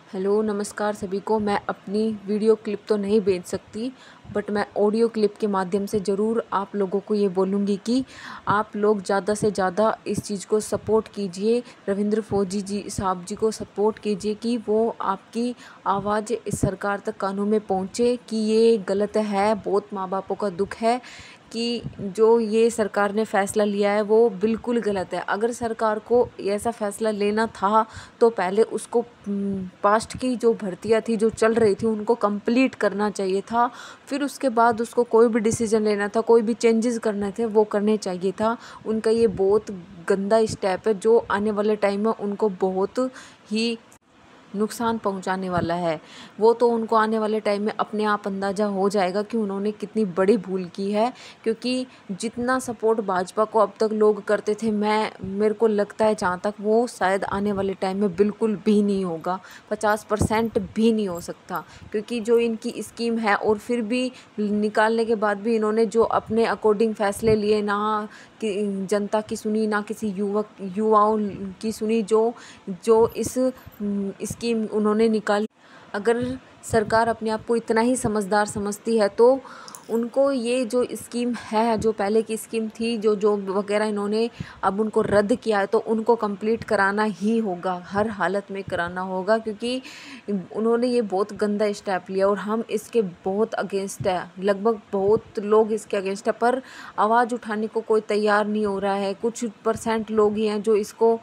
Hello नमस्कार सभी को। मैं अपनी वीडियो क्लिप तो नहीं भेज सकती, बट मैं ऑडियो क्लिप के माध्यम से ज़रूर आप लोगों को ये बोलूँगी कि आप लोग ज़्यादा से ज़्यादा इस चीज़ को सपोर्ट कीजिए। रविंद्र फौजी जी साहब जी को सपोर्ट कीजिए कि वो आपकी आवाज़ इस सरकार तक कानों में पहुँचे कि ये गलत है। बहुत माँ बापों का दुख है कि जो ये सरकार ने फ़ैसला लिया है वो बिल्कुल गलत है। अगर सरकार को ऐसा फ़ैसला लेना था तो पहले उसको पास्ट की जो भर्तियां थी जो चल रही थी उनको कंप्लीट करना चाहिए था। फिर उसके बाद उसको कोई भी डिसीजन लेना था, कोई भी चेंजेस करने थे वो करने चाहिए था। उनका ये बहुत गंदा स्टेप है जो आने वाले टाइम में उनको बहुत ही नुकसान पहुंचाने वाला है। वो तो उनको आने वाले टाइम में अपने आप अंदाज़ा हो जाएगा कि उन्होंने कितनी बड़ी भूल की है, क्योंकि जितना सपोर्ट भाजपा को अब तक लोग करते थे, मेरे को लगता है जहाँ तक वो शायद आने वाले टाइम में बिल्कुल भी नहीं होगा, 50% भी नहीं हो सकता। क्योंकि जो इनकी स्कीम है और फिर भी निकालने के बाद भी इन्होंने जो अपने अकॉर्डिंग फ़ैसले लिए, ना कि जनता की सुनी ना किसी युवाओं की सुनी, जो जो इस स्कीम उन्होंने निकाली। अगर सरकार अपने आप को इतना ही समझदार समझती है तो उनको ये जो स्कीम है, जो पहले की स्कीम थी, जो जॉब वगैरह इन्होंने अब उनको रद्द किया है, तो उनको कंप्लीट कराना ही होगा, हर हालत में कराना होगा। क्योंकि उन्होंने ये बहुत गंदा स्टेप लिया और हम इसके बहुत अगेंस्ट है। लगभग बहुत लोग इसके अगेंस्ट है, पर आवाज़ उठाने को कोई तैयार नहीं हो रहा है। कुछ % लोग ही हैं जो इसको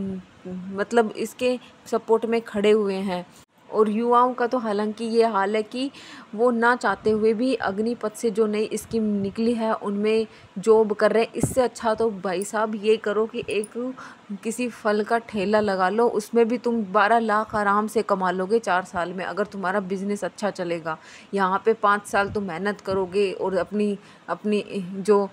मतलब इसके सपोर्ट में खड़े हुए हैं। और युवाओं का तो हालांकि ये हाल है कि वो ना चाहते हुए भी अग्निपथ से जो नई स्कीम निकली है उनमें जॉब कर रहे हैं। इससे अच्छा तो भाई साहब ये करो कि एक किसी फल का ठेला लगा लो, उसमें भी तुम 12 लाख आराम से कमा लोगे 4 साल में, अगर तुम्हारा बिजनेस अच्छा चलेगा। यहाँ पे 5 साल तुम मेहनत करोगे और अपनी अपनी जो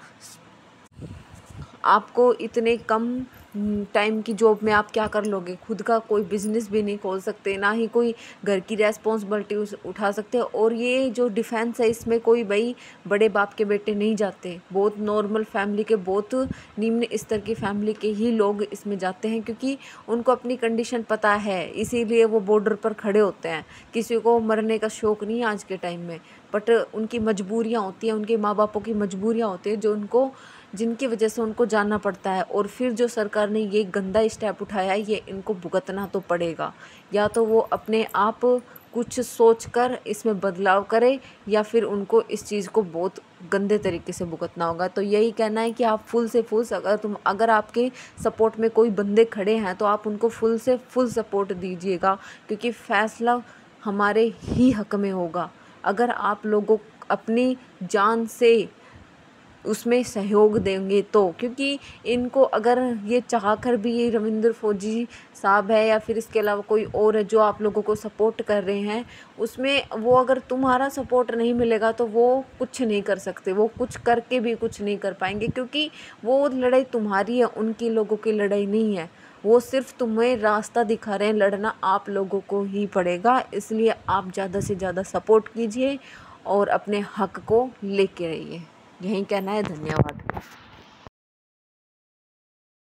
आपको इतने कम टाइम की जॉब में आप क्या कर लोगे? खुद का कोई बिज़नेस भी नहीं खोल सकते, ना ही कोई घर की रेस्पॉन्सिबिलिटी उठा सकते। और ये जो डिफेंस है इसमें कोई भाई बड़े बाप के बेटे नहीं जाते, बहुत नॉर्मल फैमिली के, बहुत निम्न स्तर की फैमिली के ही लोग इसमें जाते हैं, क्योंकि उनको अपनी कंडीशन पता है, इसीलिए वो बॉर्डर पर खड़े होते हैं। किसी को मरने का शौक़ नहीं है आज के टाइम में, बट उनकी मजबूरियाँ होती हैं, उनके माँ बापों की मजबूरियाँ होती हैं जो उनको, जिनकी वजह से उनको जाना पड़ता है। और फिर जो सरकार ने ये गंदा स्टेप उठाया है ये इनको भुगतना तो पड़ेगा। या तो वो अपने आप कुछ सोचकर इसमें बदलाव करे, या फिर उनको इस चीज़ को बहुत गंदे तरीके से भुगतना होगा। तो यही कहना है कि आप फुल से फुल, अगर आपके सपोर्ट में कोई बंदे खड़े हैं तो आप उनको फुल से फुल सपोर्ट दीजिएगा, क्योंकि फ़ैसला हमारे ही हक़ में होगा। अगर आप लोगों अपनी जान से उसमें सहयोग देंगे तो, क्योंकि इनको अगर ये चाहकर भी, ये रविंद्र फौजी साहब है या फिर इसके अलावा कोई और है जो आप लोगों को सपोर्ट कर रहे हैं, उसमें वो अगर तुम्हारा सपोर्ट नहीं मिलेगा तो वो कुछ नहीं कर सकते, वो कुछ करके भी कुछ नहीं कर पाएंगे। क्योंकि वो लड़ाई तुम्हारी है, उनकी लोगों की लड़ाई नहीं है। वो सिर्फ तुम्हें रास्ता दिखा रहे हैं, लड़ना आप लोगों को ही पड़ेगा। इसलिए आप ज़्यादा से ज़्यादा सपोर्ट कीजिए और अपने हक को लेके रहिए। यही कहना है। धन्यवाद।